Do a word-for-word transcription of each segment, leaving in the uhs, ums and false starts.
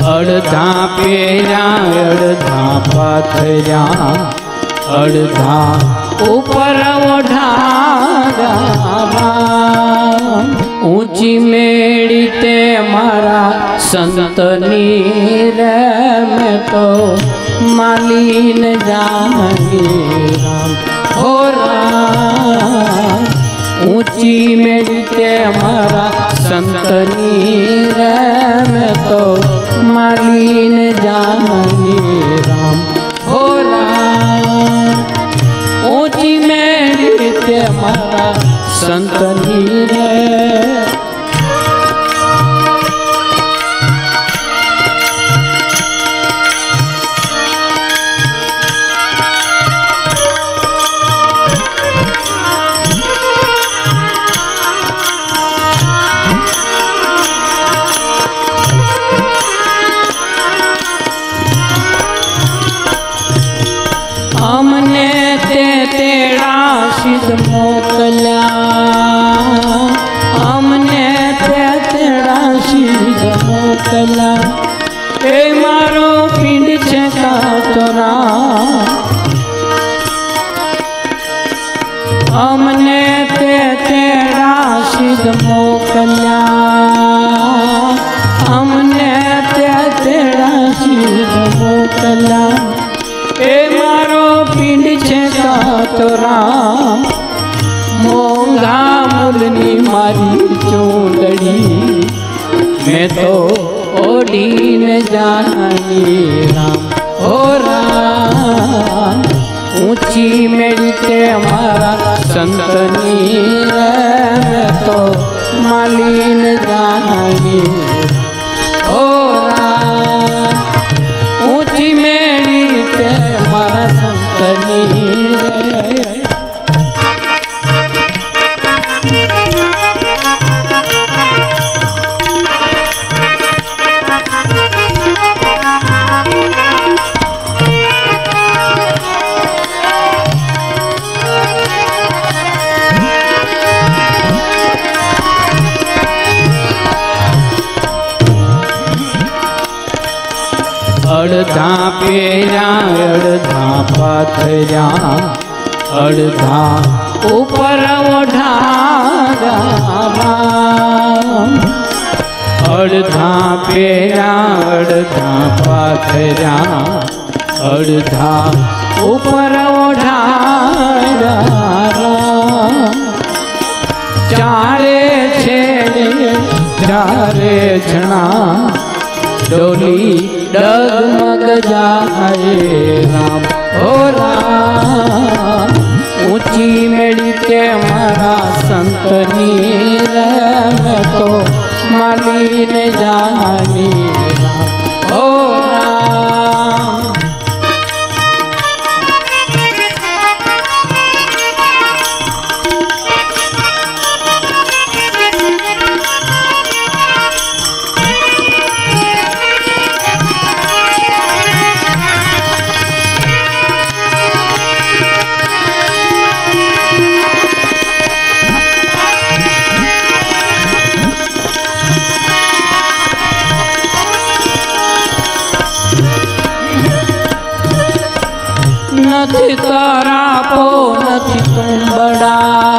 अड़धा पेरा अड़धा पाथरा अड़धा ऊपर ओढ़ारा ऊंची मेड़ी ते मारा संतनी रे मैं तो मालीन जानी राम हो राम ऊंची मेड़ी ते मारा संतनी रे मैं तो मालीन जानी राम हो राम ऊंची मेड़ी ते मारा संतनी रे हमने ते तेरा सिद्ध मोकल्या हमने ते तेरा सिद्ध मोकल्या ए मारो पिंड छे का तोरा हमने ते तेरा सिद्ध मोकल्या हमने ते तेरा सिद्ध मोकल्या ए मारो पिंड छे का तो राम मोंघा मूलनी मारी चूंदड़ी मैं तो ओढ़ी न जानी राम हो राम ऊंची मेरी ते हमारा संतनी मैं तो मालीन जानी हो राम ऊंची मेरी ते हमारा संतनी अड़धा पेरा अड़धा पाथरा अड़धा ऊपर ओढ़ारा अड़धा पेरा अड़धा पाथरा अड़धा ऊपर ओढ़ारा चारे छेड़े चारे छणा डोली डगमग जाए राम हो राम ऊंची मेड़ी के मारा संतनी रे मैं तो मालीन जानी राम हो राम નથી તારા પો નથી તું બડા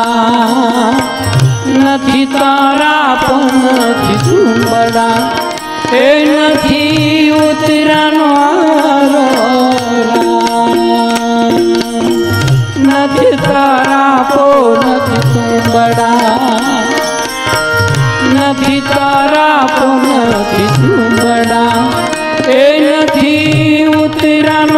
નથી તારા પો નથી તું બડા એ નથી ઉતરાનો આરો નથી તારા પો નથી તું બડા નથી તારા પો નથી તું બડા એ નથી ઉતરાનો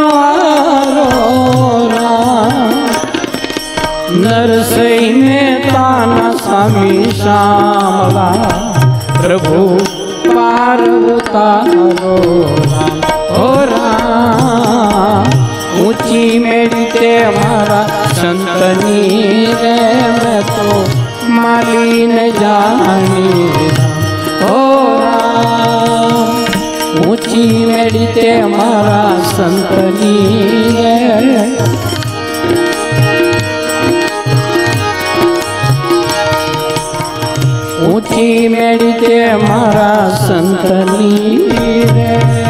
नरसई में ताना स्वामी श्यामला प्रभु पार्वता रो राम हो राम ऊंची मेरी ते हमारा संतनी रे मैं तो मालीन जानी राम हो राम ऊंची मेरी ते हमारा संतनी रे ऊंची मेड़ी ते हमारा संतनी रे।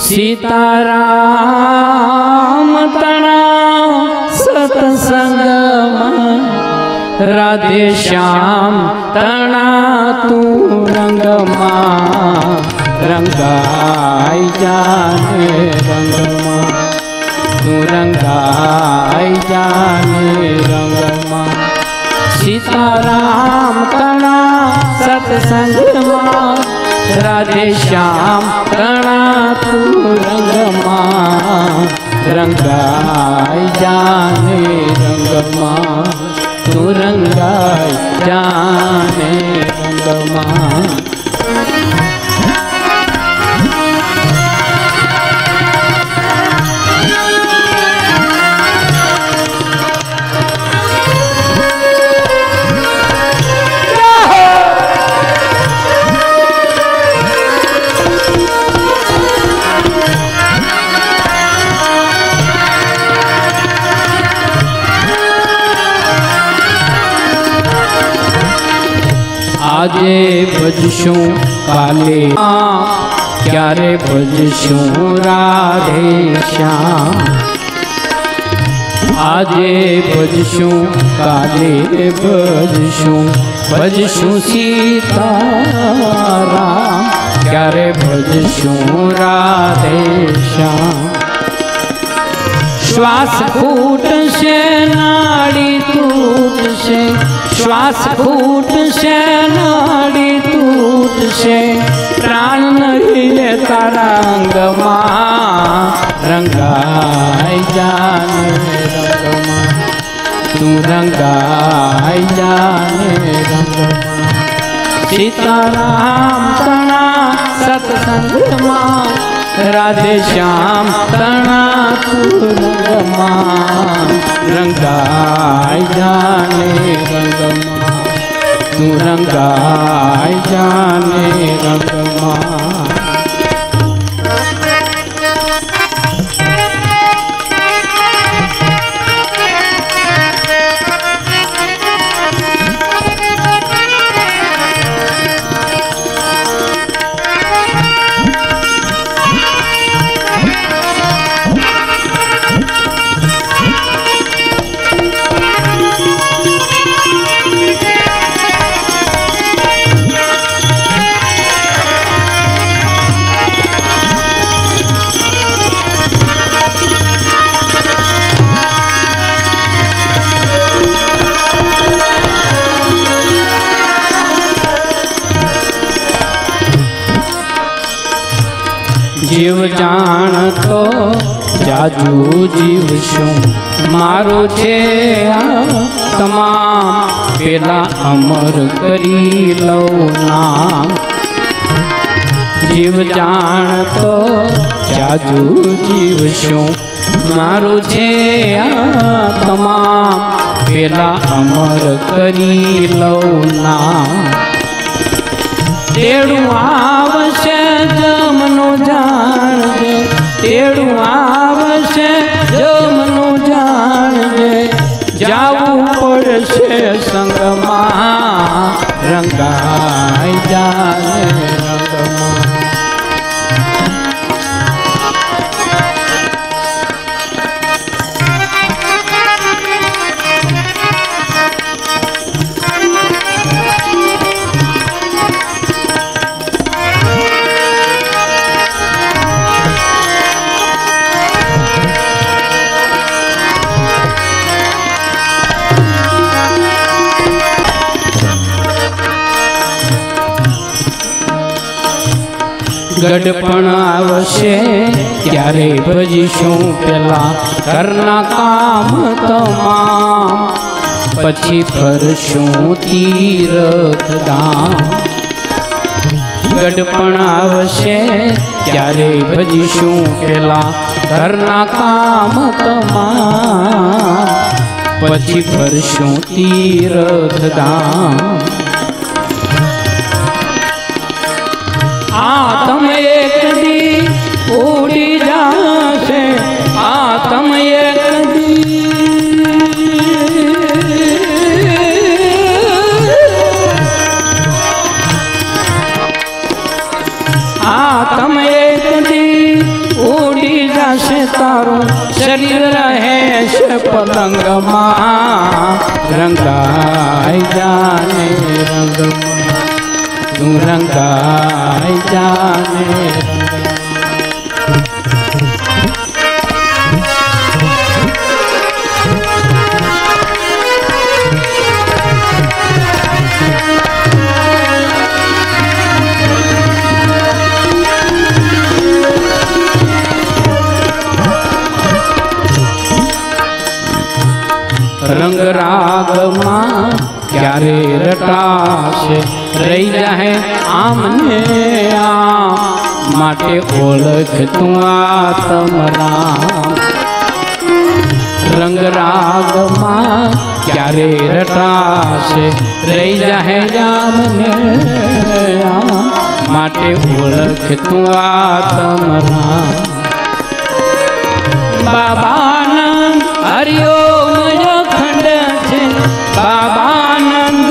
सीताराम तना सत्संग राधे श्याम तना तू रंग रंगाई जाने रंग तू रंगाई जाने रंग सीताराम तना सत्संग राधे श्याम तना तू रंग रंगाई जाने रंग तू रंगाई जाने रंग आजे भजशू काले क्यारे भजशू राधे श्याम आजे भजशू काले भजशू भजशू सीताराम क्यारे भजशू राधे श्याम श्वास फूट से नाड़ी टूट से श्वास फूट से नाड़ी टूट से प्राण नहीं लेता रंग रंगाई जाने रंग तू रंगाई जाने रंग सीताराम तना सत्संग राधे श्याम तना तू रंग रंगाई जाने रंग तू रंगाई जाने रंग जीव जान तो जाजू जीव शू मारो छे तमाम पेला अमर करी लो नाम जीव जान तो जाजू जीव शू मारो छे तमाम पेला अमर करी लो नाम तेड़ू आवशे जमनो जाणजे तेड़ू आवशे जमनो जाणजे जावू पड़शे संगमा रंगाई जाने रंगमा गड़पण आवशे त्यारे भजीशुं पेला घरना काम तमाम पछी फरशुं तीरथ धाम गड़पण आवशे त्यारे भजीशुं पेला घरना काम तमाम पछी फरशुं तीरथ धाम आत्म एक दी उड़ी जाशे आत्म एक दी आत्म एक दी से तारो शरीर रहे से पलंग मां रंगाई जाने रंग तू रंगाई जाने रंग राग मां क्यारे रटाशे रही जाए आमने आम माटे ओळख तू आत्म राम रंग राग मां क्यारे रटाशे रही जाए आमने आम माटे ओळख तू आत्म राम बाबानंद हरिओम अखंड छे बाबानंद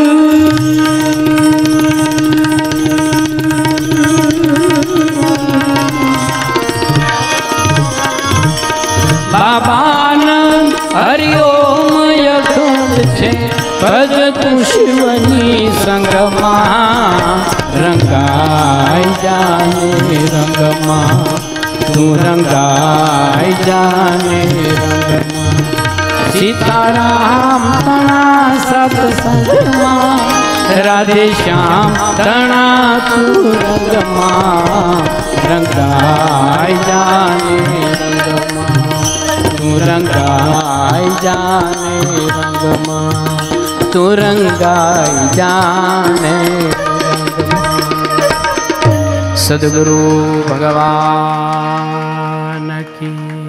बाबानंद हरिओम अखंड छे भज तू शिवनी संग मां रंगाई जाने रंग मां तू रंगाई जाने रंग सीताराम तना सत्संग मां राधे श्याम तना तू रंग मां रंगाई जाने रंग मां तू रंगाई जाने रंग मां तू रंगाई जाने रंग मां सद्गुरु भगवान की